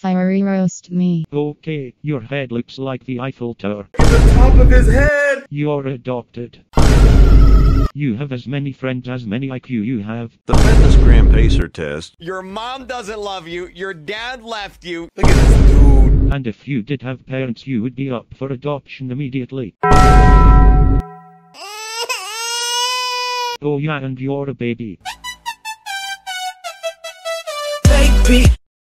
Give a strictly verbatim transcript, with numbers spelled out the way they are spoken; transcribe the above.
Firey roast me. Okay, your head looks like the Eiffel Tower. At the top of his head! You're adopted. You have as many friends as many I Q you have. The fitness gram pacer test. Your mom doesn't love you, your dad left you. Look at this dude. And if you did have parents, you would be up for adoption immediately. Oh yeah, and you're a baby. Baby.